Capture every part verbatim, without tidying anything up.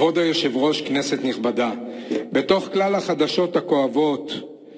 כבוד היושב ראש, כנסת נכבדה, בתוך כלל החדשות הכואבות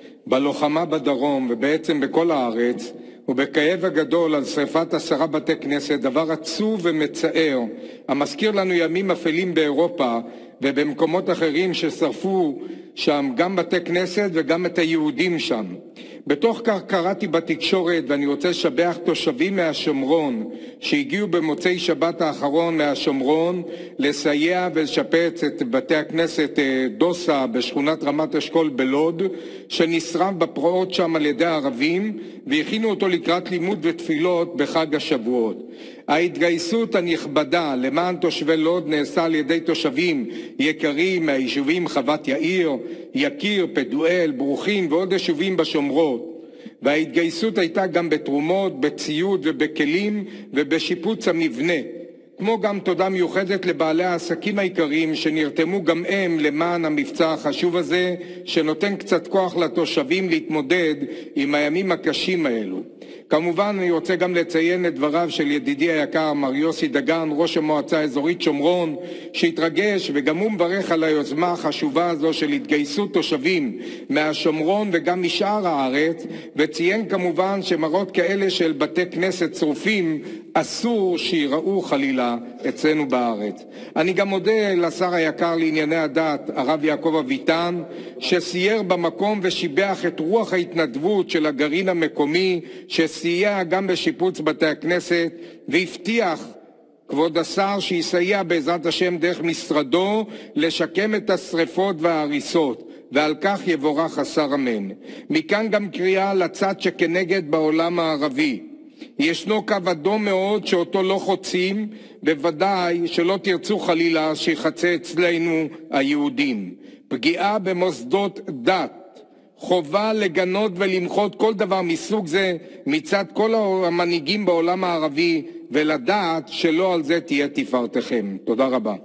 בלוחמה בדרום ובעצם בכל הארץ ובכאב הגדול על שריפת עשרה בתי כנסת, דבר עצוב ומצער המזכיר לנו ימים אפלים באירופה ובמקומות אחרים ששרפו שם גם בתי כנסת וגם את היהודים שם. בתוך כך קראתי בתקשורת, ואני רוצה לשבח תושבים מהשומרון שהגיעו במוצאי שבת האחרון מהשומרון לסייע ולשפץ את בתי הכנסת דוסה בשכונת רמת אשכול בלוד, שנשרף בפרעות שם על ידי הערבים, והכינו אותו לקראת לימוד ותפילות בחג השבועות. ההתגייסות הנכבדה למען תושבי לוד נעשה על ידי תושבים יקרים מהיישובים חוות יאיר, יקיר, פדואל, ברוכין ועוד יישובים בשומרות. וההתגייסות הייתה גם בתרומות, בציוד ובכלים ובשיפוץ המבנה. כמו גם תודה מיוחדת לבעלי העסקים העיקריים שנרתמו גם הם למען המבצע החשוב הזה, שנותן קצת כוח לתושבים להתמודד עם הימים הקשים האלו. כמובן אני רוצה גם לציין את דבריו של ידידי היקר מר יוסי דגן, ראש המועצה האזורית שומרון, שהתרגש וגם הוא מברך על היוזמה החשובה הזו של התגייסות תושבים מהשומרון וגם משאר הארץ, וציין כמובן שמראות כאלה של בתי כנסת שרופים אסור שיראו חלילה אצלנו בארץ. אני גם מודה לשר היקר לענייני הדת, הרב יעקב אביטן, שסייר במקום ושיבח את רוח ההתנדבות של הגרעין המקומי, שסייע גם בשיפוץ בתי הכנסת, והבטיח כבוד השר שיסייע בעזרת השם דרך משרדו לשקם את השריפות וההריסות, ועל כך יבורך השר אמן. מכאן גם קריאה לצד שכנגד בעולם הערבי. ישנו קו אדום מאוד שאותו לא חוצים, בוודאי שלא תרצו חלילה שיחצה אצלנו היהודים. פגיעה במוסדות דת, חובה לגנות ולמחות כל דבר מסוג זה מצד כל המנהיגים בעולם הערבי, ולדעת שלא על זה תהיה תפארתכם. תודה רבה.